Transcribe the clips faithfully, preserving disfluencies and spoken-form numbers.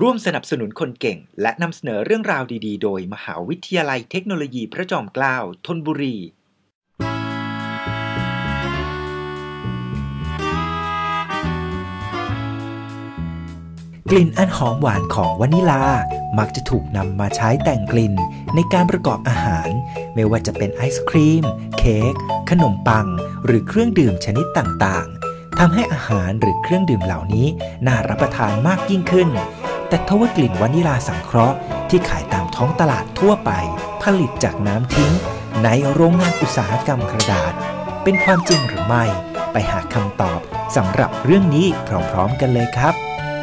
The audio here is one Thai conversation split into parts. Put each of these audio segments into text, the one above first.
ร่วมสนับสนุนคนเก่งและนำเสนอเรื่องราวดีๆโดยมหาวิทยาลัยเทคโนโลยีพระจอมเกล้าธนบุรีกลิ่นอันหอมหวานของวานิลามักจะถูกนำมาใช้แต่งกลิ่นในการประกอบอาหารไม่ว่าจะเป็นไอศครีมเค้กขนมปังหรือเครื่องดื่มชนิดต่างๆทำให้อาหารหรือเครื่องดื่มเหล่านี้น่ารับประทานมากยิ่งขึ้นแต่ทว่ากลิ่นวานิลาสังเคราะห์ที่ขายตามท้องตลาดทั่วไปผลิตจากน้ำทิ้งในโรงงานอุตสาหกรรมกระดาษเป็นความจริงหรือไม่ไปหาคำตอบสำหรับเรื่องนี้พร้อมๆกันเลยครับ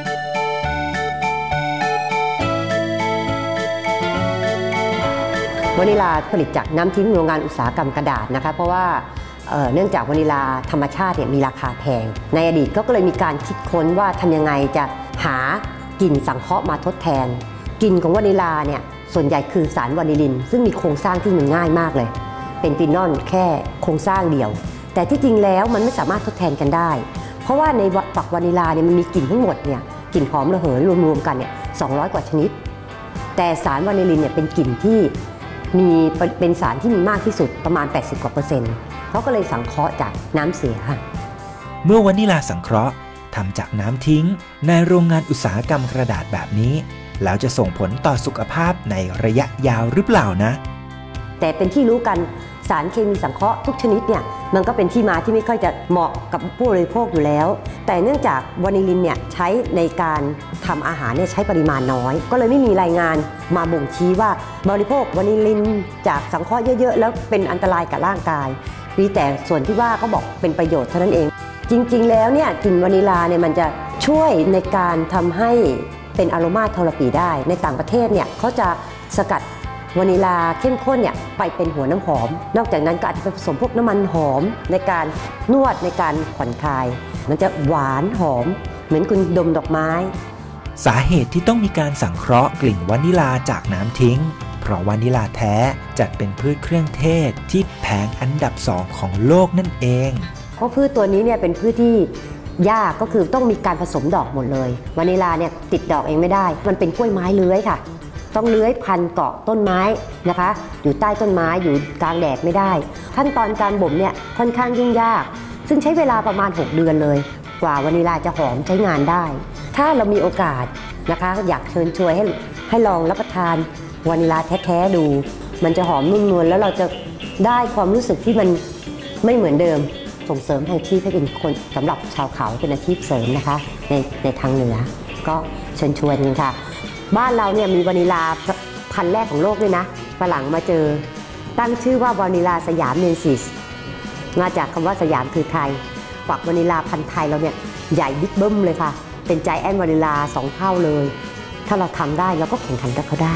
วานิลาผลิตจากน้ำทิ้งโรงงานอุตสาหกรรมกระดาษนะคะเพราะว่า เ, เนื่องจากวานิลาธรรมชาติเนี่ยมีราคาแพงในอดีตก็เลยมีการคิดค้นว่าทำยังไงจะหากลิ่นสังเคราะห์มาทดแทนกลิ่นของวานิลาเนี่ยส่วนใหญ่คือสารวานิลินซึ่งมีโครงสร้างที่มันง่ายมากเลยเป็นฟีนอลแค่โครงสร้างเดียวแต่ที่จริงแล้วมันไม่สามารถทดแทนกันได้เพราะว่าในฝักวานิลาเนี่ยมันมีกลิ่นทั้งหมดเนี่ยกลิ่นหอมระเหยรวมๆกันเนี่ยสองร้อยกว่าชนิดแต่สารวานิลินเนี่ยเป็นกลิ่นที่มีเป็นสารที่มีมากที่สุดประมาณแปดสิบกว่าเปอร์เซ็นต์เขาก็เลยสังเคราะห์จากน้ำเสียค่ะเมื่อวานิลาสังเคราะห์ทำจากน้ำทิ้งในโรงงานอุตสาหกรรมกระดาษแบบนี้แล้วจะส่งผลต่อสุขภาพในระยะยาวหรือเปล่านะแต่เป็นที่รู้กันสารเคมีสังเคราะห์ทุกชนิดเนี่ยมันก็เป็นที่มาที่ไม่ค่อยจะเหมาะกับผู้บริโภคอยู่แล้วแต่เนื่องจากวานิลินเนี่ยใช้ในการทำอาหารเนี่ยใช้ปริมาณน้อยก็เลยไม่มีรายงานมาบ่งชี้ว่าบริโภควานิลินจากสังเคราะห์เยอะๆแล้วเป็นอันตรายกับร่างกายมีแต่ส่วนที่ว่าเขาบอกเป็นประโยชน์เท่านั้นเองจริงๆแล้วเนี่ยกลิ่นวานิลาเนี่ยมันจะช่วยในการทำให้เป็นอโรมาเทอราปีได้ในต่างประเทศเนี่ยเขาจะสกัดวานิลาเข้มข้นเนี่ยไปเป็นหัวน้ำหอมนอกจากนั้นก็อาจจะไปผสมพวกน้ำมันหอมในการนวดในการผ่อนคลายมันจะหวานหอมเหมือนคุณดมดอกไม้สาเหตุที่ต้องมีการสังเคราะห์กลิ่นวานิลาจากน้ำทิ้งเพราะวานิลาแท้จัดเป็นพืชเครื่องเทศที่แพงอันดับสองของโลกนั่นเองเพราะพืชตัวนี้เนี่ยเป็นพืชที่ยากก็คือต้องมีการผสมดอกหมดเลยวานิลาเนี่ยติดดอกเองไม่ได้มันเป็นกล้วยไม้เลื้อยค่ะต้องเลื้อยพันเกาะต้นไม้นะคะอยู่ใต้ต้นไม้อยู่กลางแดดไม่ได้ขั้นตอนการบ่มเนี่ยค่อนข้างยุ่งยากซึ่งใช้เวลาประมาณหกเดือนเลยกว่าวานิลาจะหอมใช้งานได้ถ้าเรามีโอกาสนะคะอยากเชิญชวนให้ให้ลองรับประทานวานิลาแท้ๆดูมันจะหอมนุ่มนวลแล้วเราจะได้ความรู้สึกที่มันไม่เหมือนเดิมส่งเสริมอาชีพให้เป็นคนสำหรับชาวเขาเป็นอาชีพเสริมนะคะในในทางเหนือก็เชิญชวนกันค่ะบ้านเราเนี่ยมีวานิลาพันธุ์แรกของโลกด้วยนะฝรั่งมาเจอตั้งชื่อว่าวานิลาสยามเนนซิสมาจากคำว่าสยามคือไทยฝักวานิลาพันธุ์ไทยเราเนี่ยใหญ่บิ๊กเบิ้มเลยค่ะเป็นใจแอนวานิลาสองเท่าเลยถ้าเราทำได้เราก็แข่งขันกับเขาได้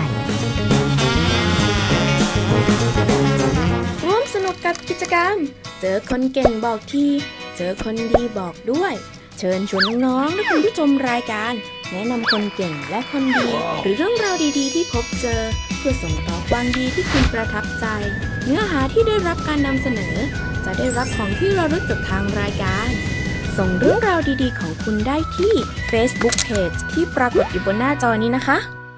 ร่วมสนุกกับกิจกรรมเจอคนเก่งบอกทีเจอคนดีบอกด้วยเชิญชวนน้องๆและคุณผู้ชมรายการแนะนำคนเก่งและคนดีหรือเรื่องราวดีๆที่พบเจอเพื่อส่งต่อความดีที่คุณประทับใจเนื้อหาที่ได้รับการนำเสนอจะได้รับของที่ระลึกจากทางรายการส่งเรื่องราวดีๆของคุณได้ที่ Facebook Page ที่ปรากฏอยู่บนหน้าจอนี้นะคะ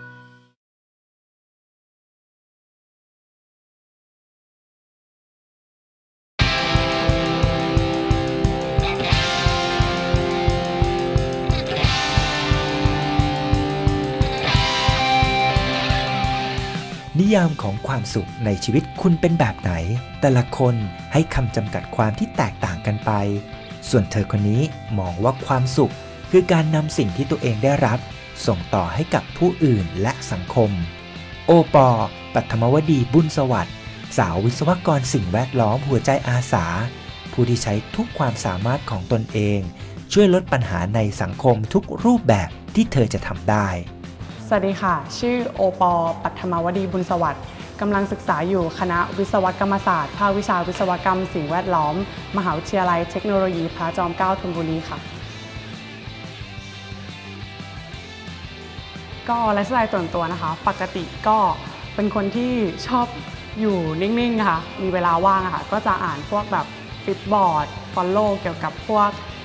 นิยามของความสุขในชีวิตคุณเป็นแบบไหนแต่ละคนให้คำจำกัดความที่แตกต่างกันไปส่วนเธอคนนี้มองว่าความสุขคือการนำสิ่งที่ตัวเองได้รับส่งต่อให้กับผู้อื่นและสังคมโอปอปัทมวดีบุญสวัสดิ์สาววิศวกรสิ่งแวดล้อมหัวใจอาสาผู้ที่ใช้ทุกความสามารถของตนเองช่วยลดปัญหาในสังคมทุกรูปแบบที่เธอจะทำได้สวัสดีค่ะชื่อโอปอปัทมวดีบุญสวัสดิ์กำลังศึกษาอยู่คณะวิศวกรรมศาสตร์ภาควิชาวิศวกรรมสิ่งแวดล้อมมหาวิทยาลัยเทคโนโลยีพระจอมเกล้าธนบุรีค่ะก็ไลฟ์สไตล์ส่วนตัวนะคะปกติก็เป็นคนที่ชอบอยู่นิ่งๆนะคะมีเวลาว่างค่ะก็จะอ่านพวกแบบฟิตบอร์ดฟอลโล่เกี่ยวกับพวก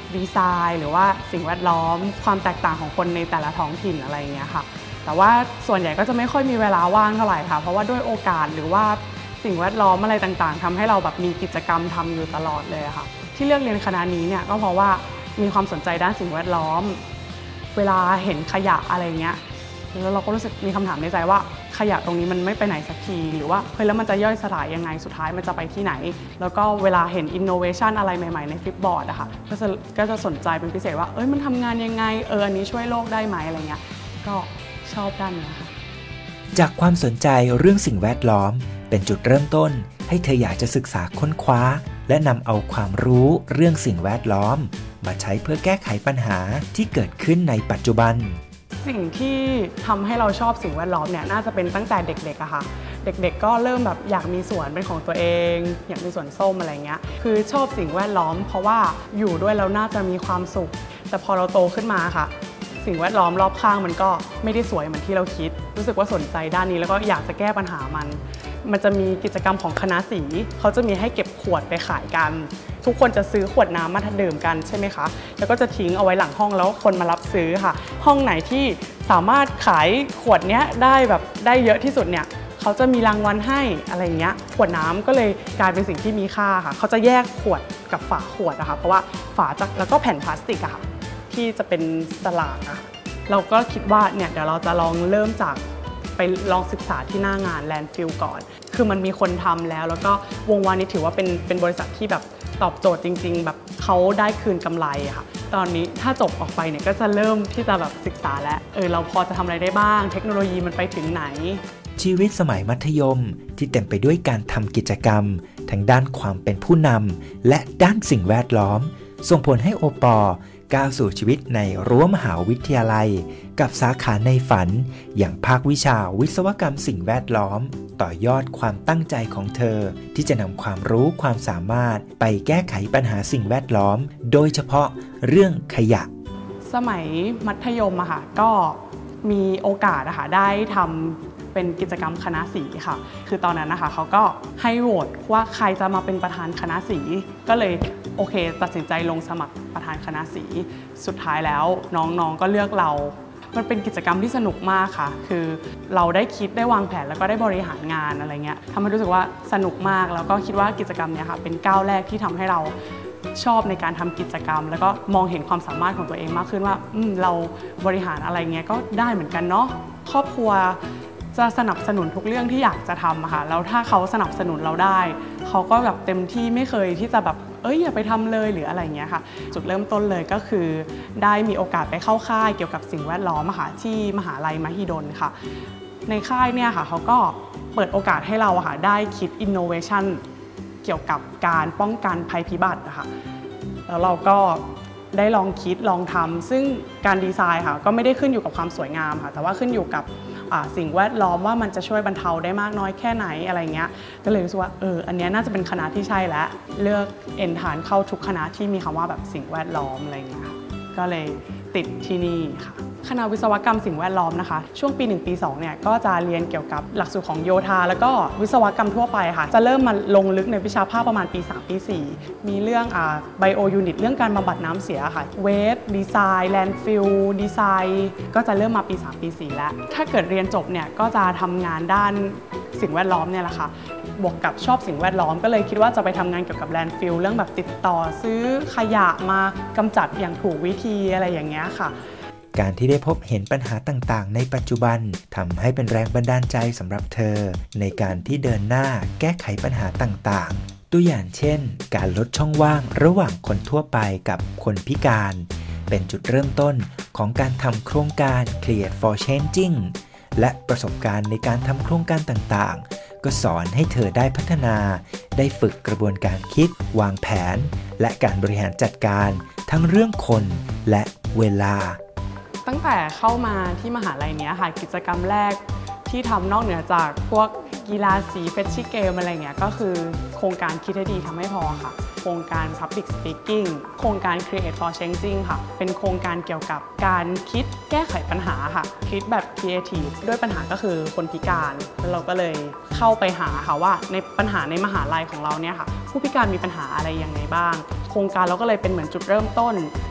ดีไซน์หรือว่าสิ่งแวดล้อมความแตกต่างของคนในแต่ละท้องถิ่นอะไรอย่างเงี้ยค่ะแต่ว่าส่วนใหญ่ก็จะไม่ค่อยมีเวลาว่างเท่าไหร่ค่ะเพราะว่าด้วยโอกาสหรือว่าสิ่งแวดล้อมอะไรต่างๆทำให้เราแบบมีกิจกรรมทำอยู่ตลอดเลยค่ะที่เลือกเรียนคณะนี้เนี่ยก็เพราะว่ามีความสนใจด้านสิ่งแวดล้อมเวลาเห็นขยะอะไรเงี้ยแล้วเราก็รู้สึกมีคำถามในใจว่าขยะตรงนี้มันไม่ไปไหนสักทีหรือว่าเฮ้ยแล้วมันจะย่อยสลายยังไงสุดท้ายมันจะไปที่ไหนแล้วก็เวลาเห็นอินโนเวชันอะไรใหม่ๆในฟลิปบอร์ดอะค่ะก็จะก็จะสนใจเป็นพิเศษว่าเอ้ยมันทำงานยังไงเอออันนี้ช่วยโลกได้ไหมอะไรเงี้ยก็ชอบด้านนี้ค่ะจากความสนใจเรื่องสิ่งแวดล้อมเป็นจุดเริ่มต้นให้เธออยากจะศึกษาค้นคว้าและนำเอาความรู้เรื่องสิ่งแวดล้อมมาใช้เพื่อแก้ไขปัญหาที่เกิดขึ้นในปัจจุบันสิ่งที่ทำให้เราชอบสิ่งแวดล้อมเนี่ยน่าจะเป็นตั้งแต่เด็กๆอะค่ะเด็กๆก็เริ่มแบบอยากมีสวนเป็นของตัวเองอยากมีสวนส้มอะไรเงี้ยคือชอบสิ่งแวดล้อมเพราะว่าอยู่ด้วยแล้วน่าจะมีความสุขแต่พอเราโตขึ้นมาค่ะสิ่งแวดล้อมรอบข้างมันก็ไม่ได้สวยเหมือนที่เราคิดรู้สึกว่าสนใจด้านนี้แล้วก็อยากจะแก้ปัญหามันมันจะมีกิจกรรมของคณะสีเขาจะมีให้เก็บขวดไปขายกันทุกคนจะซื้อขวดน้ำมาดื่มกันใช่ไหมคะแล้วก็จะทิ้งเอาไว้หลังห้องแล้วคนมารับซื้อค่ะห้องไหนที่สามารถขายขวดเนี้ยได้แบบได้เยอะที่สุดเนี่ยเขาจะมีรางวัลให้อะไรเงี้ยขวดน้ำก็เลยกลายเป็นสิ่งที่มีค่าค่ะเขาจะแยกขวดกับฝาขวดนะคะเพราะว่าฝาจะแล้วก็แผ่นพลาสติกอะค่ะที่จะเป็นสลากอะเราก็คิดว่าเนี่ยเดี๋ยวเราจะลองเริ่มจากไปลองศึกษาที่หน้างานแลนด์ฟิลก่อนคือมันมีคนทำแล้วแล้วก็วงวานิชถือว่าเป็นเป็นบริษัทที่แบบตอบโจทย์จริงๆแบบเขาได้คืนกำไรค่ะตอนนี้ถ้าจบออกไปเนี่ยก็จะเริ่มที่จะแบบศึกษาแล้วเออเราพอจะทำอะไรได้บ้างเทคโนโลยีมันไปถึงไหนชีวิตสมัยมัธยมที่เต็มไปด้วยการทำกิจกรรมทั้งด้านความเป็นผู้นำและด้านสิ่งแวดล้อมส่งผลให้โอปอก้าวสู่ชีวิตในรั้วมหาวิทยาลัยกับสาขาในฝันอย่างภาควิชาวิศวกรรมสิ่งแวดล้อมต่อยอดความตั้งใจของเธอที่จะนำความรู้ความสามารถไปแก้ไขปัญหาสิ่งแวดล้อมโดยเฉพาะเรื่องขยะสมัยมัธยมอะค่ะก็มีโอกาสอะค่ะได้ทำเป็นกิจกรรมคณะสีค่ะคือตอนนั้นนะคะเขาก็ให้โหวตว่าใครจะมาเป็นประธานคณะสีก็เลยโอเคตัดสินใจลงสมัครประธานคณะสีสุดท้ายแล้วน้องๆก็เลือกเรามันเป็นกิจกรรมที่สนุกมากค่ะคือเราได้คิดได้วางแผนแล้วก็ได้บริหารงานอะไรเงี้ยทำให้รู้สึกว่าสนุกมากแล้วก็คิดว่ากิจกรรมเนี้ยค่ะเป็นก้าวแรกที่ทำให้เราชอบในการทำกิจกรรมแล้วก็มองเห็นความสามารถของตัวเองมากขึ้นว่าเราบริหารอะไรเงี้ยก็ได้เหมือนกันเนาะครอบครัวจะสนับสนุนทุกเรื่องที่อยากจะทำอะค่ะแล้วถ้าเขาสนับสนุนเราได้เขาก็แบบเต็มที่ไม่เคยที่จะแบบเอ้ยอย่าไปทำเลยหรืออะไรเงี้ยค่ะจุดเริ่มต้นเลยก็คือได้มีโอกาสไปเข้าค่ายเกี่ยวกับสิ่งแวดล้อมค่ะที่มหาลัยมหิดลค่ะในค่ายเนี่ยค่ะเขาก็เปิดโอกาสให้เราค่ะได้คิดอินโนเวชันเกี่ยวกับการป้องกันภัยพิบัตินะคะแล้วเราก็ได้ลองคิดลองทำซึ่งการดีไซน์ค่ะก็ไม่ได้ขึ้นอยู่กับความสวยงามค่ะแต่ว่าขึ้นอยู่กับสิ่งแวดล้อมว่ามันจะช่วยบรรเทาได้มากน้อยแค่ไหนอะไรเงี้ยก็เลยรู้สึกว่าเอออันนี้น่าจะเป็นคณะที่ใช่แล้วเลือกเอนทรานเข้าทุกคณะที่มีคำว่าแบบสิ่งแวดล้อมอะไรเงี้ยก็เลยติดที่นี่ค่ะคณะวิศวกรรมสิ่งแวดล้อมนะคะช่วงปีหนึ่งปีสองเนี่ยก็จะเรียนเกี่ยวกับหลักสูตรของโยธาแล้วก็วิศวกรรมทั่วไปค่ะจะเริ่มมาลงลึกในวิชาภาคประมาณปีสามปีสี่มีเรื่องอ่าไบโอยูนิตเรื่องการบำบัดน้ำเสียค่ะเวสดีไซน์แลนด์ฟิลดีไซน์ก็จะเริ่มมาปีสามปีสี่แล้วถ้าเกิดเรียนจบเนี่ยก็จะทำงานด้านสิ่งแวดล้อมเนี่ยแหละค่ะบวกกับชอบสิ่งแวดล้อมก็เลยคิดว่าจะไปทำงานเกี่ยวกับแลนด์ฟิลเรื่องแบบติดต่อซื้อขยะมากำจัดอย่างถูกวิธีอะไรอย่างเงี้ยค่ะการที่ได้พบเห็นปัญหาต่างๆในปัจจุบันทำให้เป็นแรงบันดาลใจสำหรับเธอในการที่เดินหน้าแก้ไขปัญหาต่างๆตัวอย่างเช่นการลดช่องว่างระหว่างคนทั่วไปกับคนพิการเป็นจุดเริ่มต้นของการทำโครงการ Create for Changing และประสบการณ์ในการทำโครงการต่างๆก็สอนให้เธอได้พัฒนาได้ฝึกกระบวนการคิดวางแผนและการบริหารจัดการทั้งเรื่องคนและเวลาตั้งแต่เข้ามาที่มหาลัยนี้ค่ะกิจกรรมแรกที่ทำนอกเหนือจากพวกกีฬาสีเฟชชี่เกมอะไรเงี้ยก็คือโครงการคิดให้ดีทำให้พอค่ะโครงการ Public Speaking โครงการ Create for Changing ค่ะเป็นโครงการเกี่ยวกับการคิดแก้ไขปัญหาค่ะคิดแบบ Creative ด้วยปัญหาก็คือคนพิการแล้วเราก็เลยเข้าไปหาค่ะว่าในปัญหาในมหาลัยของเราเนี่ยค่ะผู้พิการมีปัญหาอะไรยังไงบ้างโครงการเราก็เลยเป็นเหมือนจุดเริ่มต้น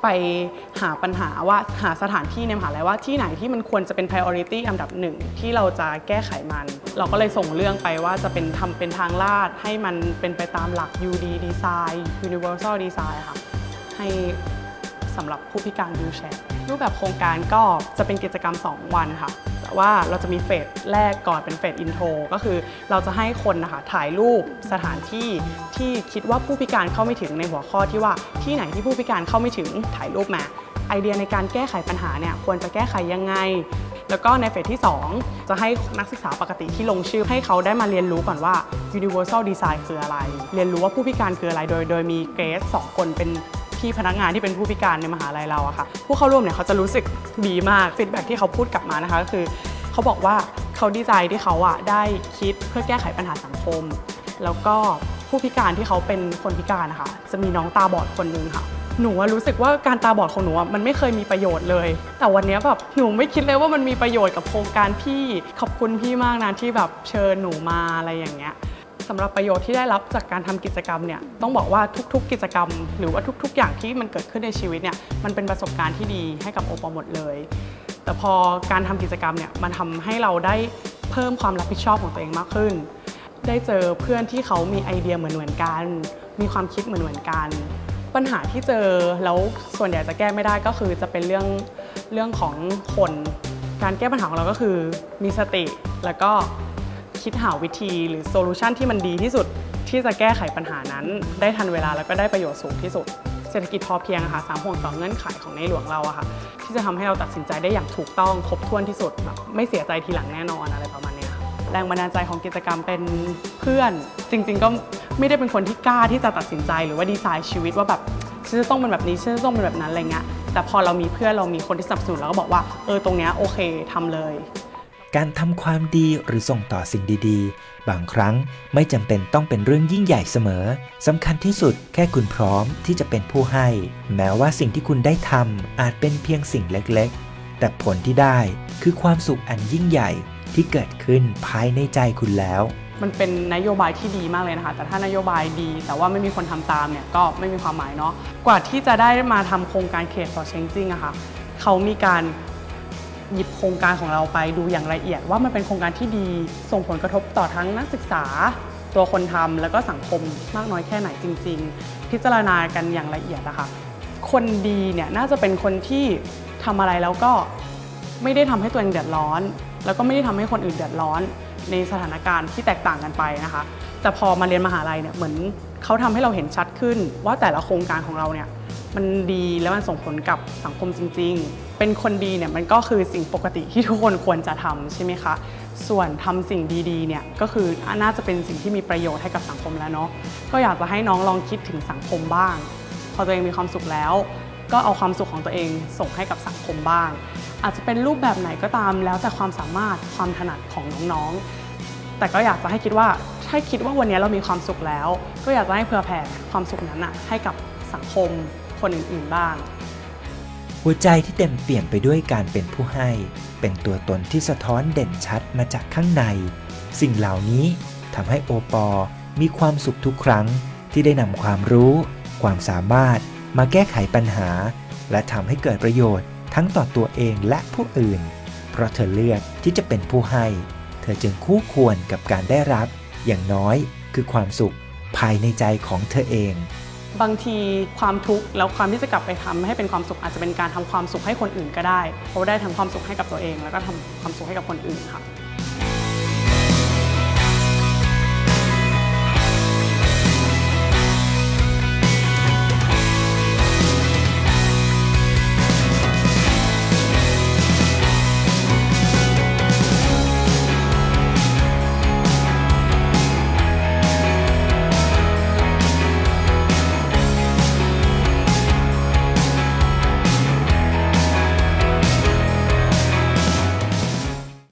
ไปหาปัญหาว่าหาสถานที่ในมหาลัยว่าที่ไหนที่มันควรจะเป็น priority อันดับหนึ่งที่เราจะแก้ไขมันเราก็เลยส่งเรื่องไปว่าจะเป็นทำเป็นทางลาดให้มันเป็นไปตามหลัก ยู ดี Design Universal Design ค่ะให้สำหรับผู้พิการวีลแชร์รูปแบบโครงการก็จะเป็นกิจกรรมสองวันค่ะแต่ว่าเราจะมีเฟสแรกก่อนเป็นเฟสอินโทรก็คือเราจะให้คนนะคะถ่ายรูปสถานที่ที่คิดว่าผู้พิการเข้าไม่ถึงในหัวข้อที่ว่าที่ไหนที่ผู้พิการเข้าไม่ถึงถ่ายรูปมาไอเดียในการแก้ไขปัญหาเนี่ยควรจะแก้ไขยังไงแล้วก็ในเฟสที่สองจะให้นักศึกษาปกติที่ลงชื่อให้เขาได้มาเรียนรู้ก่อนว่า Universal Design คืออะไรเรียนรู้ว่าผู้พิการคืออะไรโดยโดยมีเกรดสองคนเป็นที่พนักงานที่เป็นผู้พิการในมหาลัยเราอะค่ะผู้เข้าร่วมเนี่ยเขาจะรู้สึกดีมากฟีดแบ็กที่เขาพูดกลับมานะคะก็คือเขาบอกว่าเขาดีใจที่เขาอะได้คิดเพื่อแก้ไขปัญหาสังคมแล้วก็ผู้พิการที่เขาเป็นคนพิการนะคะจะมีน้องตาบอดคนนึงค่ะหนูรู้สึกว่าการตาบอดของหนูมันไม่เคยมีประโยชน์เลยแต่วันนี้แบบหนูไม่คิดเลยว่ามันมีประโยชน์กับโครงการพี่ขอบคุณพี่มากนะที่แบบเชิญหนูมาอะไรอย่างเงี้ยสำหรับประโยชน์ที่ได้รับจากการทำกิจกรรมเนี่ยต้องบอกว่าทุกๆกิจกรรมหรือว่าทุกๆอย่างที่มันเกิดขึ้นในชีวิตเนี่ยมันเป็นประสบการณ์ที่ดีให้กับโอปอหมดเลยแต่พอการทำกิจกรรมเนี่ยมันทำให้เราได้เพิ่มความรับผิดชอบของตัวเองมากขึ้นได้เจอเพื่อนที่เขามีไอเดียเหมือนเหมือนกันมีความคิดเหมือนเหมือนกันปัญหาที่เจอแล้วส่วนใหญ่จะแก้ไม่ได้ก็คือจะเป็นเรื่องเรื่องของคนการแก้ปัญหาของเราก็คือมีสติแล้วก็คิดหาวิธีหรือโซลูชันที่มันดีที่สุดที่จะแก้ไขปัญหานั้นได้ทันเวลาแล้วก็ได้ประโยชน์สูงที่สุดเศรษฐกิจพอเพียงค่ะสามห่วงสองเงื่อนไขของในหลวงเราอะค่ะที่จะทำให้เราตัดสินใจได้อย่างถูกต้องครบถ้วนที่สุดแบบไม่เสียใจทีหลังแน่นอนอะไรประมาณนี้ค่ะแรงบันดาลใจของกิจกรรมเป็นเพื่อนจริงๆก็ไม่ได้เป็นคนที่กล้าที่จะตัดสินใจหรือว่าดีไซน์ชีวิตว่าแบบฉันจะต้องเป็นแบบนี้ฉันจะต้องเป็นแบบนั้นอะไรเงี้ยแต่พอเรามีเพื่อนเรามีคนที่สนับสนุนเราก็บอกว่าเออตรงเนี้ยโอเคทำเลยการทำความดีหรือส่งต่อสิ่งดีๆบางครั้งไม่จำเป็นต้องเป็นเรื่องยิ่งใหญ่เสมอสำคัญที่สุดแค่คุณพร้อมที่จะเป็นผู้ให้แม้ว่าสิ่งที่คุณได้ทำอาจเป็นเพียงสิ่งเล็กๆแต่ผลที่ได้คือความสุขอันยิ่งใหญ่ที่เกิดขึ้นภายในใจคุณแล้วมันเป็นนโยบายที่ดีมากเลยนะคะแต่ถ้านโยบายดีแต่ว่าไม่มีคนทำตามเนี่ยก็ไม่มีความหมายเนาะกว่าที่จะได้มาทำโครงการ Create for Changing อะค่ะเขามีการหยิบโครงการของเราไปดูอย่างละเอียดว่ามันเป็นโครงการที่ดีส่งผลกระทบต่อทั้งนักศึกษาตัวคนทำแล้วก็สังคมมากน้อยแค่ไหนจริงๆพิจารณากันอย่างละเอียดนะคะคนดีเนี่ยน่าจะเป็นคนที่ทำอะไรแล้วก็ไม่ได้ทำให้ตัวเองเดือดร้อนแล้วก็ไม่ได้ทำให้คนอื่นเดือดร้อนในสถานการณ์ที่แตกต่างกันไปนะคะแต่พอมาเรียนมหาลัยเนี่ยเหมือนเขาทำให้เราเห็นชัดขึ้นว่าแต่ละโครงการของเราเนี่ยมันดีและมันส่งผลกับสังคมจริงๆเป็นคนดีเนี่ยมันก็คือสิ่งปกติที่ทุกคนควรจะทำใช่ไหมคะส่วนทำสิ่งดีๆเนี่ยก็คือน่าจะเป็นสิ่งที่มีประโยชน์ให้กับสังคมแล้วเนาะก็อยากจะให้น้องลองคิดถึงสังคมบ้างพอตัวเองมีความสุขแล้วก็เอาความสุขของตัวเองส่งให้กับสังคมบ้างอาจจะเป็นรูปแบบไหนก็ตามแล้วแต่ความสามารถความถนัดของน้องๆแต่ก็อยากจะให้คิดว่าถ้าคิดว่าวันนี้เรามีความสุขแล้วก็อยากจะให้เผื่อแผ่ความสุขนั้นนะให้กับสังคมคนอื่นๆบ้างหัวใจที่เต็มเปี่ยมไปด้วยการเป็นผู้ให้เป็นตัวตนที่สะท้อนเด่นชัดมาจากข้างในสิ่งเหล่านี้ทำให้โอปอมีความสุขทุกครั้งที่ได้นำความรู้ความสามารถมาแก้ไขปัญหาและทำให้เกิดประโยชน์ทั้งต่อตัวเองและผู้อื่นเพราะเธอเลือกที่จะเป็นผู้ให้เธอจึงคู่ควรกับการได้รับอย่างน้อยคือความสุขภายในใจของเธอเองบางทีความทุกข์แล้วความที่จะกลับไปทำให้เป็นความสุขอาจจะเป็นการทำความสุขให้คนอื่นก็ได้เพราะได้ทำความสุขให้กับตัวเองแล้วก็ทำความสุขให้กับคนอื่นค่ะ